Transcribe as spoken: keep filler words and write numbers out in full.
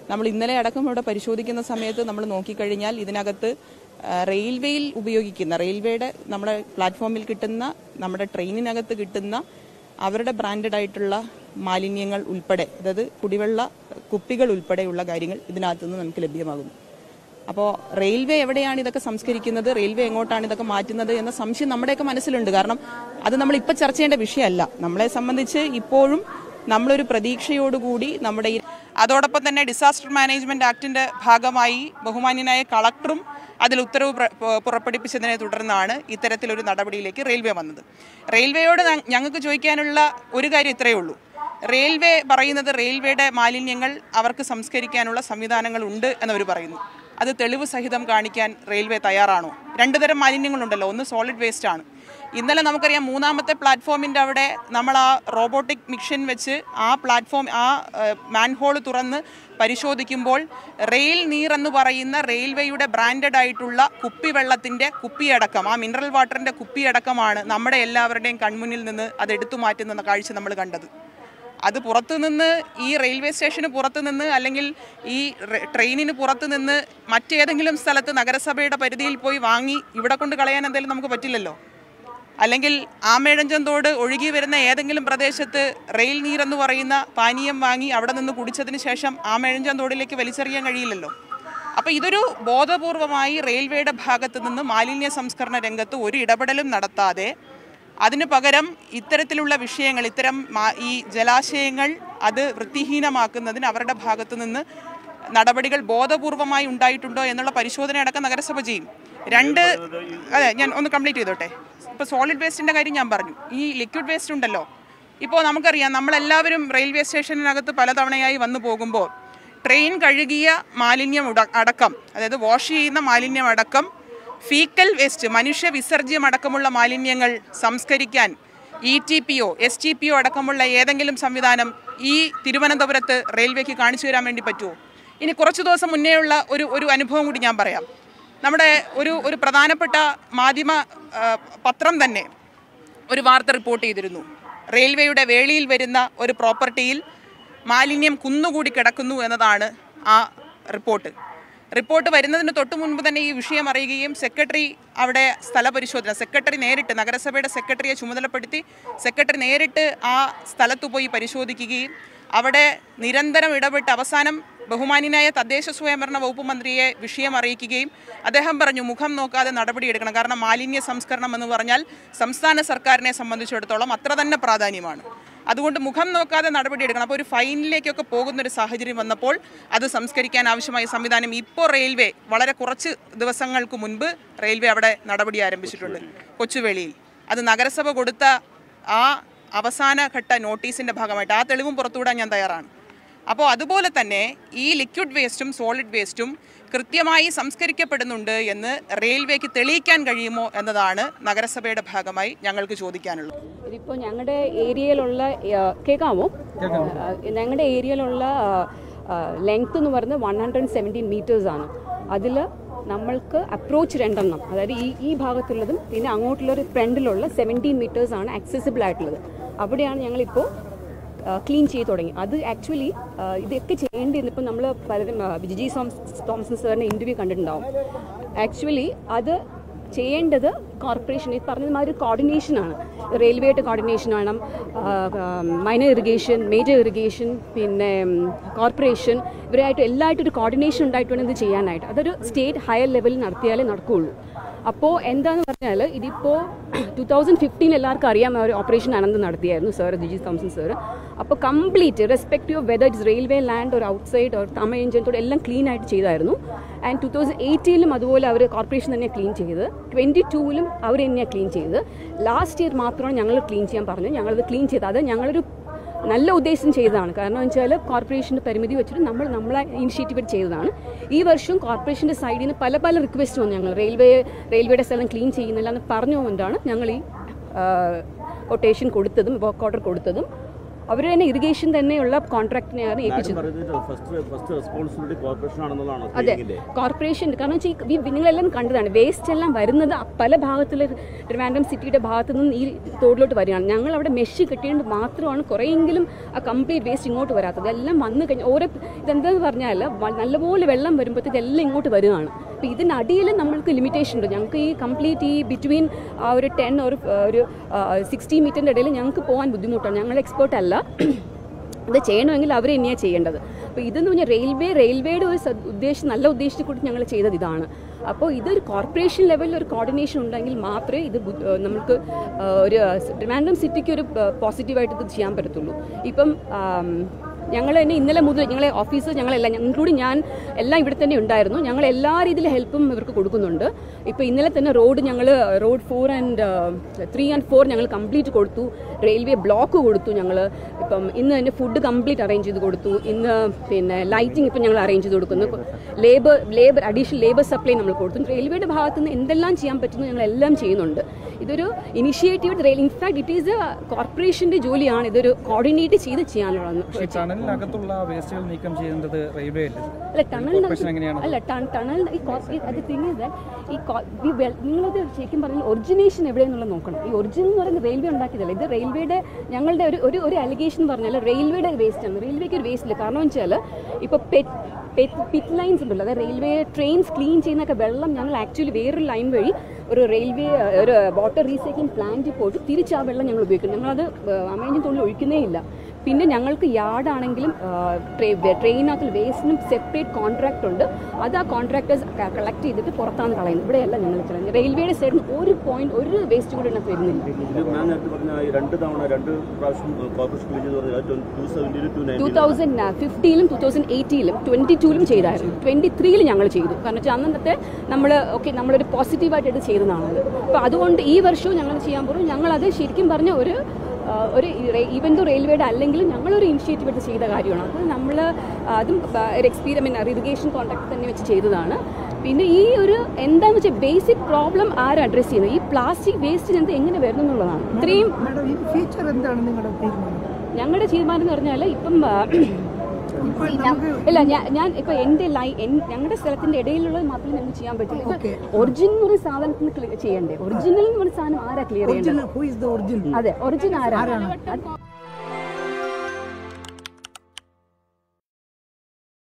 നമ്മൾ ഇന്നലെ അടക്കം ഇവിടെ പരിശോധിക്കുന്ന സമയത്ത് നമ്മൾ നോക്കിക്കഴിഞ്ഞാൽ ഇതിനകത്ത് റെയിൽവേയിൽ ഉപയോഗിക്കുന്ന റെയിൽവേയുടെ നമ്മുടെ പ്ലാറ്റ്ഫോമിൽ കിട്ടുന്ന നമ്മുടെ ട്രെയിനിനകത്ത് കിട്ടുന്ന അവരുടെ ബ്രാൻഡഡ് ആയിട്ടുള്ള മാലിന്യങ്ങൾ ഉൾപ്പെടെ, അതായത് കുടിവെള്ള കുപ്പികൾ ഉൾപ്പെടെയുള്ള കാര്യങ്ങൾ ഇതിനകത്തുനിന്ന് നമുക്ക് ലഭ്യമാകുന്നു. അപ്പോൾ റെയിൽവേ എവിടെയാണ് ഇതൊക്കെ സംസ്കരിക്കുന്നത്, റെയിൽവേ എങ്ങോട്ടാണ് ഇതൊക്കെ മാറ്റുന്നത് എന്ന സംശയം നമ്മുടെയൊക്കെ മനസ്സിലുണ്ട്. കാരണം അത് നമ്മൾ ഇപ്പം ചർച്ച ചെയ്യേണ്ട വിഷയമല്ല. നമ്മളെ സംബന്ധിച്ച് ഇപ്പോഴും നമ്മളൊരു പ്രതീക്ഷയോടുകൂടി നമ്മുടെ അതോടൊപ്പം തന്നെ ഡിസാസ്റ്റർ മാനേജ്മെന്റ് ആക്ടിന്റെ ഭാഗമായി ബഹുമാന്യനായ കളക്ടറും അതിൽ ഉത്തരവ് പുറപ്പെടുവിച്ചതിനെ തുടർന്നാണ് ഇത്തരത്തിലൊരു നടപടിയിലേക്ക് റെയിൽവേ വന്നത്. റെയിൽവേയോട് ഞങ്ങൾക്ക് ചോദിക്കാനുള്ള ഒരു കാര്യം ഇത്രയേ ഉള്ളൂ. റെയിൽവേ പറയുന്നത് റെയിൽവേയുടെ മാലിന്യങ്ങൾ അവർക്ക് സംസ്കരിക്കാനുള്ള സംവിധാനങ്ങൾ ഉണ്ട് എന്നവർ പറയുന്നു. അത് തെളിവ് സഹിതം കാണിക്കാൻ റെയിൽവേ തയ്യാറാണോ? രണ്ടു തരം മാലിന്യങ്ങളുണ്ടല്ലോ, ഒന്ന് സോളിഡ് വേസ്റ്റ് ആണ്. ഇന്നലെ നമുക്കറിയാം മൂന്നാമത്തെ പ്ലാറ്റ്ഫോമിൻ്റെ അവിടെ നമ്മൾ ആ റോബോട്ടിക് മിഷൻ വെച്ച് ആ പ്ലാറ്റ്ഫോം ആ മാൻഹോൾ തുറന്ന് പരിശോധിക്കുമ്പോൾ റെയിൽ നീർ എന്ന് പറയുന്ന റെയിൽവേയുടെ ബ്രാൻഡഡ് ആയിട്ടുള്ള കുപ്പിവെള്ളത്തിൻ്റെ കുപ്പിയടക്കം, ആ മിനറൽ വാട്ടറിൻ്റെ കുപ്പിയടക്കമാണ് നമ്മുടെ എല്ലാവരുടെയും കൺമുന്നിൽ നിന്ന് അത് എടുത്തു മാറ്റുന്ന കാഴ്ച നമ്മൾ കണ്ടത്. അത് പുറത്തുനിന്ന് ഈ റെയിൽവേ സ്റ്റേഷന് പുറത്തു നിന്ന് അല്ലെങ്കിൽ ഈ ട്രെയിനിന് പുറത്തു നിന്ന് മറ്റേതെങ്കിലും സ്ഥലത്ത് നഗരസഭയുടെ പരിധിയിൽ പോയി വാങ്ങി ഇവിടെ കൊണ്ട് കളയാൻ എന്തായാലും നമുക്ക് പറ്റില്ലല്ലോ. അല്ലെങ്കിൽ ആമേഴഞ്ചൻ തോട് ഒഴുകി വരുന്ന ഏതെങ്കിലും പ്രദേശത്ത് റെയിൽ നീരെന്ന് പറയുന്ന പാനീയം വാങ്ങി അവിടെ നിന്ന് കുടിച്ചതിന് ശേഷം ആമേഴഞ്ചൻ തോടിലേക്ക് വലിച്ചെറിയാൻ കഴിയില്ലല്ലോ. അപ്പോൾ ഇതൊരു ബോധപൂർവമായി റെയിൽവേയുടെ ഭാഗത്തു നിന്ന് മാലിന്യ സംസ്കരണ രംഗത്ത് ഒരു ഇടപെടലും നടത്താതെ അതിനു പകരം ഇത്തരത്തിലുള്ള വിഷയങ്ങൾ, ഇത്തരം ഈ ജലാശയങ്ങൾ അത് വൃത്തിഹീനമാക്കുന്നതിന് അവരുടെ ഭാഗത്തു നിന്ന് നടപടികൾ ബോധപൂർവമായി ഉണ്ടായിട്ടുണ്ടോ എന്നുള്ള പരിശോധന അടക്കം നഗരസഭ ചെയ്യും. രണ്ട് അതെ ഞാൻ ഒന്ന് കംപ്ലീറ്റ് ചെയ്തോട്ടെ. ഇപ്പോൾ സോളിഡ് വേസ്റ്റിൻ്റെ കാര്യം ഞാൻ പറഞ്ഞു. ഈ ലിക്വിഡ് വേസ്റ്റ് ഉണ്ടല്ലോ, ഇപ്പോൾ നമുക്കറിയാം നമ്മളെല്ലാവരും റെയിൽവേ സ്റ്റേഷനകത്ത് പലതവണയായി വന്നു പോകുമ്പോൾ ട്രെയിൻ കഴുകിയ മാലിന്യം അടക്കം, അതായത് വാഷ് ചെയ്യുന്ന മാലിന്യം അടക്കം, ഫീക്കൽ വേസ്റ്റ് മനുഷ്യ വിസർജ്യം അടക്കമുള്ള മാലിന്യങ്ങൾ സംസ്കരിക്കാൻ ഇ ടി പി ഒ എസ് ടി പി ഒ അടക്കമുള്ള ഏതെങ്കിലും സംവിധാനം ഈ തിരുവനന്തപുരത്ത് റെയിൽവേക്ക് കാണിച്ചു തരാൻ വേണ്ടി പറ്റുമോ? ഇനി കുറച്ച് ദിവസം മുന്നേയുള്ള ഒരു ഒരു അനുഭവം കൂടി ഞാൻ പറയാം. നമ്മുടെ ഒരു ഒരു പ്രധാനപ്പെട്ട മാധ്യമ പത്രം തന്നെ ഒരു വാർത്ത റിപ്പോർട്ട് ചെയ്തിരുന്നു. റെയിൽവേയുടെ വേളിയിൽ വരുന്ന ഒരു പ്രോപ്പർട്ടിയിൽ മാലിന്യം കുന്നുകൂടി കിടക്കുന്നു എന്നതാണ് ആ റിപ്പോർട്ട്. റിപ്പോർട്ട് വരുന്നതിന് തൊട്ട് മുൻപ് തന്നെ ഈ വിഷയം അറിയുകയും സെക്രട്ടറി അവിടെ സ്ഥലപരിശോധന സെക്രട്ടറി നേരിട്ട് നഗരസഭയുടെ സെക്രട്ടറിയെ ചുമതലപ്പെടുത്തി സെക്രട്ടറി നേരിട്ട് ആ സ്ഥലത്തു പോയി പരിശോധിക്കുകയും അവിടെ നിരന്തരം ഇടപെട്ട് അവസാനം ബഹുമാന്യനായ തദ്ദേശ സ്വയംഭരണ വകുപ്പ് മന്ത്രിയെ വിഷയം അറിയിക്കുകയും അദ്ദേഹം പറഞ്ഞു മുഖം നോക്കാതെ നടപടിയെടുക്കണം. കാരണം മാലിന്യ സംസ്കരണം എന്ന് പറഞ്ഞാൽ സംസ്ഥാന സർക്കാരിനെ സംബന്ധിച്ചിടത്തോളം അത്ര തന്നെ പ്രാധാന്യമാണ്. അതുകൊണ്ട് മുഖം നോക്കാതെ നടപടിയെടുക്കണം. അപ്പോൾ ഒരു ഫൈനിലേക്കൊക്കെ പോകുന്നൊരു സാഹചര്യം വന്നപ്പോൾ അത് സംസ്കരിക്കാൻ ആവശ്യമായ സംവിധാനം ഇപ്പോൾ റെയിൽവേ വളരെ കുറച്ച് ദിവസങ്ങൾക്ക് മുൻപ് റെയിൽവേ അവിടെ നടപടി ആരംഭിച്ചിട്ടുണ്ട് കൊച്ചുവേളിയിൽ. അത് നഗരസഭ കൊടുത്ത ആ അവസാനഘട്ട നോട്ടീസിൻ്റെ ഭാഗമായിട്ട് ആ തെളിവും പുറത്തുവിടാൻ ഞാൻ തയ്യാറാണ്. അപ്പോൾ അതുപോലെ തന്നെ ഈ ലിക്വിഡ് വേസ്റ്റും സോളിഡ് വേസ്റ്റും കൃത്യമായി സംസ്കരിക്കപ്പെടുന്നുണ്ട് എന്ന് റെയിൽവേക്ക് തെളിയിക്കാൻ കഴിയുമോ എന്നതാണ് നഗരസഭയുടെ ഭാഗമായി ഞങ്ങൾക്ക് ചോദിക്കാനുള്ളത്. ഇതിപ്പോൾ ഞങ്ങളുടെ ഏരിയയിലുള്ള കേൾക്കാമോ ഞങ്ങളുടെ ഏരിയയിലുള്ള ലെങ്ത് എന്ന് പറയുന്നത് വൺ ഹൺഡ്രഡ് സെവൻറ്റീൻ മീറ്റേഴ്സാണ്. അതിൽ നമ്മൾക്ക് അപ്രോച്ച് രണ്ടെണ്ണം, അതായത് ഈ ഈ ഭാഗത്തുള്ളതും പിന്നെ അങ്ങോട്ടുള്ളൊരു ഫ്രണ്ടിലുള്ള സെവൻറ്റീൻ മീറ്റേഴ്സാണ് ആക്സസിബിൾ ആയിട്ടുള്ളത്. അവിടെയാണ് ഞങ്ങളിപ്പോൾ ക്ലീൻ ചെയ്ത് തുടങ്ങി. അത് ആക്ച്വലി ഇതൊക്കെ ചെയ്യേണ്ടിയിരുന്നു. ഇപ്പം നമ്മൾ പലരും വിജി തോമസൺ സാറിൻ്റെ ഇൻ്റർവ്യൂ കണ്ടിട്ടുണ്ടാവും. ആക്ച്വലി അത് ചെയ്യേണ്ടത് കോർപ്പറേഷൻ, ഈ പറഞ്ഞ മാതിരി കോർഡിനേഷനാണ്. റെയിൽവേയുടെ കോർഡിനേഷൻ വേണം, മൈനർ ഇറിഗേഷൻ, മേജർ ഇറിഗേഷൻ, പിന്നെ കോർപ്പറേഷൻ, ഇവരായിട്ട് എല്ലായിട്ടും ഒരു കോർഡിനേഷൻ ഉണ്ടായിട്ട് വേണം ഇത് ചെയ്യാനായിട്ട്. അതൊരു സ്റ്റേറ്റ് ഹയർ ലെവലിൽ നടത്തിയാലേ നടക്കുകയുള്ളൂ. അപ്പോൾ എന്താണെന്ന് പറഞ്ഞാൽ ഇതിപ്പോൾ ടു തൗസൻഡ് ഫിഫ്റ്റീൻ എല്ലാവർക്കും അറിയാം ഒരു ഓപ്പറേഷൻ അനന്ത് നടത്തിയായിരുന്നു സാർ, ജിജി തോമസൺ സാർ. അപ്പോൾ complete respective of whether it's railway land ഒരു ഔട്ട് സൈഡ് ഒരു തമയഞ്ചത്തോടെ എല്ലാം ക്ലീൻ ആയിട്ട് ചെയ്തായിരുന്നു. ആൻഡ് ടു തൗസൻഡ് എയ്റ്റീനിലും അതുപോലെ അവർ കോർപ്പറേഷൻ തന്നെ ക്ലീൻ ചെയ്ത്, ട്വൻറ്റി ടൂവിലും അവർ തന്നെയാണ് ക്ലീൻ ചെയ്ത്. ലാസ്റ്റ് ഇയർ മാത്രമാണ് ഞങ്ങൾ ക്ലീൻ ചെയ്യാൻ പറഞ്ഞു. ഞങ്ങളത് ക്ലീൻ ചെയ്ത് അത് ഞങ്ങളൊരു നല്ല ഉദ്ദേശം ചെയ്തതാണ്. കാരണം എന്ന് വെച്ചാൽ കോർപ്പറേഷൻ്റെ പരിമിതി വെച്ചിട്ട് നമ്മൾ നമ്മളെ ഇനിഷ്യേറ്റീവ് ചെയ്തതാണ്. ഈ വർഷം കോർപ്പറേഷൻ്റെ സൈഡിൽ നിന്ന് പല പല റിക്വസ്റ്റ് വന്നു. ഞങ്ങൾ റെയിൽവേ റെയിൽവേയുടെ സ്ഥലം ക്ലീൻ ചെയ്യുന്നില്ല എന്ന് പറഞ്ഞുകൊണ്ടാണ് ഞങ്ങൾ ഈ കൊട്ടേഷൻ കൊടുത്തതും വർക്ക് ഓർഡർ കൊടുത്തതും. അവർ തന്നെ ഇറിഗേഷൻ തന്നെയുള്ള കോൺട്രാക്ടിനെയാണ് ഏൽപ്പിച്ചത്. അതെ, കോർപ്പറേഷൻ. കാരണം വെച്ചാൽ നിങ്ങളെല്ലാം കണ്ടതാണ്, വേസ്റ്റ് എല്ലാം വരുന്നത് പല ഭാഗത്തുള്ള ട്രിവാൻഡ്രം സിറ്റിയുടെ ഭാഗത്തു നിന്ന് ഈ തോടിലോട്ട് വരികയാണ്. ഞങ്ങൾ അവിടെ മെഷ് കെട്ടിയത് മാത്രമാണ് കുറേയെങ്കിലും ആ കംപ്ലീറ്റ് വേസ്റ്റ് ഇങ്ങോട്ട് വരാത്തത്. എല്ലാം വന്നു കഴിഞ്ഞാൽ ഓരോ ഇതെന്താന്ന് പറഞ്ഞാൽ നല്ലപോലെ വെള്ളം വരുമ്പോഴത്തേക്ക് എല്ലാം ഇങ്ങോട്ട് വരികയാണ്. അപ്പോൾ ഇതിനടിയിൽ നമ്മൾക്ക് ലിമിറ്റേഷൻ ഉണ്ട്. ഞങ്ങൾക്ക് ഈ കംപ്ലീറ്റ് ഈ ബിറ്റ്വീൻ ആ ഒരു ടെൻ ഒരു ഒരു സിക്സ്റ്റി മീറ്ററിൻ്റെ ഇടയിൽ ഞങ്ങൾക്ക് പോകാൻ ബുദ്ധിമുട്ടാണ്. ഞങ്ങൾ എക്സ്പേർട്ട് അല്ല, ഇത് ചെയ്യണമെങ്കിൽ അവർ തന്നെയാണ് ചെയ്യേണ്ടത്. അപ്പോൾ ഇതെന്ന് പറഞ്ഞാൽ റെയിൽവേ റെയിൽവേയുടെ ഒരു ഉദ്ദേശം, നല്ല ഉദ്ദേശത്തിൽ കൂടി ഞങ്ങൾ ചെയ്തത് ഇതാണ്. അപ്പോൾ ഇതൊരു കോർപ്പറേഷൻ ലെവലിൽ ഒരു കോർഡിനേഷൻ ഉണ്ടെങ്കിൽ മാത്രമേ ഇത് നമുക്ക് ഒരു ട്രിവാൻഡ്രം സിറ്റിക്ക് ഒരു പോസിറ്റീവായിട്ട് ഇത് ചെയ്യാൻ പറ്റത്തുള്ളൂ. ഇപ്പം ഞങ്ങൾ തന്നെ ഇന്നലെ മുതൽ ഞങ്ങളെ ഓഫീസ് ഞങ്ങളെല്ലാം ഇൻക്ലൂഡിങ് ഞാൻ എല്ലാം ഇവിടെ തന്നെ ഉണ്ടായിരുന്നു. ഞങ്ങൾ എല്ലാ രീതിയിലും ഹെൽപ്പും ഇവർക്ക് കൊടുക്കുന്നുണ്ട്. ഇപ്പോൾ ഇന്നലെ തന്നെ റോഡ് ഞങ്ങൾ road four and three and four ഞങ്ങൾ കംപ്ലീറ്റ് കൊടുത്തു. റെയിൽവേ ബ്ലോക്ക് കൊടുത്തു ഞങ്ങൾ. ഇപ്പം ഇന്ന് തന്നെ ഫുഡ് കംപ്ലീറ്റ് അറേഞ്ച് ചെയ്ത് കൊടുത്തു. ഇന്ന് പിന്നെ ലൈറ്റിംഗ് ഇപ്പം ഞങ്ങൾ അറേഞ്ച് ചെയ്ത് കൊടുക്കുന്നു. Labour labour additional labour supply നമ്മൾ കൊടുത്തു. റെയിൽവേയുടെ ഭാഗത്തു നിന്ന് എന്തെല്ലാം ചെയ്യാൻ പറ്റുന്നു ഞങ്ങളെല്ലാം ചെയ്യുന്നുണ്ട്. ഇതൊരു initiative rail in fact it is a കോർപ്പറേഷന്റെ ജോലിയാണ് ഇതൊരു കോർഡിനേറ്റ് ചെയ്ത് ചെയ്യാനുള്ളത്. ടണലിനകത്തുള്ള വേസ്റ്റുകൾ നീക്കം ചെയ്യുന്നത് റെയിൽവേ അല്ല, ടണൽ അല്ല ടണൽ അത് തിങ്ങത് ഈ നിങ്ങളത് ശരിക്കും പറഞ്ഞാൽ ഒറിജിനേഷൻ എവിടെയെന്നുള്ളത് നോക്കണം. ഈ ഒറിജിനൽ എന്ന് പറയുന്നത് റെയിൽവേ ഉണ്ടാക്കിയതല്ല. ഇത് റെയിൽവേയുടെ ഞങ്ങളുടെ ഒരു ഒരു ഒരു അലിഗേഷൻ എന്ന് പറഞ്ഞാൽ റെയിൽവേയുടെ വേസ്റ്റ് ആണ്. റെയിൽവേക്ക് ഒരു വേസ്റ്റ് ഇല്ല. കാരണം വെച്ചാൽ ഇപ്പോൾ പിറ്റ് ലൈൻസ് ഉണ്ടല്ലോ, അതായത് റെയിൽവേ ട്രെയിൻസ് ക്ലീൻ ചെയ്യുന്നൊക്കെ വെള്ളം ഞങ്ങൾ ആക്ച്വലി വേറൊരു ലൈൻ വഴി ഒരു റെയിൽവേ ഒരു വാട്ടർ റീസൈക്ലിംഗ് പ്ലാന്റിൽ പോയിട്ട് തിരിച്ച് ആ വെള്ളം ഞങ്ങൾ ഉപയോഗിക്കും. ഞങ്ങളത് അമേജിൻ തൊഴിൽ ഒഴിക്കുന്നേ ഇല്ല. പിന്നെ ഞങ്ങൾക്ക് യാർഡാണെങ്കിലും ട്രെയിനകത്ത് വേസ്റ്റിനും സെപ്പറേറ്റ് കോൺട്രാക്ട് ഉണ്ട്. അത് ആ കോൺട്രാക്ടേഴ്സ് കളക്ട് ചെയ്തിട്ട് പുറത്താണ് കളയുന്നത്. ഇവിടെയല്ല ഞങ്ങൾ കളയുന്നത്. റെയിൽവേയുടെ സൈഡിൽ ഒരു പോയിന്റ് ഒരു വേസ്റ്റ് കൂടി ഇതിനകത്ത് വരുന്നില്ല. ടൂ തൗസൻഡ് ഫിഫ്റ്റിയിലും ടൂ തൗസൻഡ് എയ്റ്റിയിലും ട്വന്റി ടൂലും ചെയ്തായിരുന്നു. ട്വന്റി ത്രീയിൽ ഞങ്ങൾ ചെയ്തു. കാരണം വെച്ചാൽ അന്നത്തെ നമ്മൾ ഓക്കെ നമ്മളൊരു പോസിറ്റീവായിട്ട് എടുത്ത് ചെയ്തതാണത്. അപ്പോൾ അതുകൊണ്ട് ഈ വർഷവും ഞങ്ങൾ ചെയ്യാൻ പോകും. ഞങ്ങളത് ശരിക്കും പറഞ്ഞ ഒരു ഒരു ഈവൻ ദോ റെയിൽവേയുടെ അല്ലെങ്കിലും ഞങ്ങളൊരു ഇനിഷ്യേറ്റീവ് എടുത്ത് ചെയ്ത കാര്യമാണ്. അത് നമ്മൾ അതും ഒരു എക്സ്പീരിമെൻ്റ് ഇറിഗേഷൻ കോൺട്രാക്ട് തന്നെ വെച്ച് ചെയ്തതാണ്. പിന്നെ ഈ ഒരു എന്താണെന്ന് വെച്ചാൽ ബേസിക് പ്രോബ്ലം ആരും അഡ്രസ്സ് ചെയ്യുന്നത് ഈ പ്ലാസ്റ്റിക് വേസ്റ്റ് എന്ത് എങ്ങനെ വരുന്നു എന്നുള്ളതാണ്. ഇത്രയും ഞങ്ങളുടെ തീരുമാനം എന്ന് പറഞ്ഞാൽ ഇപ്പം ഇല്ല ഞാൻ ഇപ്പൊ എന്റെ ലൈ ഞങ്ങളുടെ സ്ഥലത്തിന്റെ ഇടയിലുള്ളത് മാത്രമേ നമുക്ക് ചെയ്യാൻ പറ്റില്ല. ഒറിജിനൽ ഒരു സാധനത്തിന് ചെയ്യണ്ടേ? ഒറിജിനൽ എന്ന് പറഞ്ഞ സാധനം ആരാ ക്ലിയർ ചെയ്യേണ്ടത്? അതെ, ഒറിജിനൽ ആരാണ്?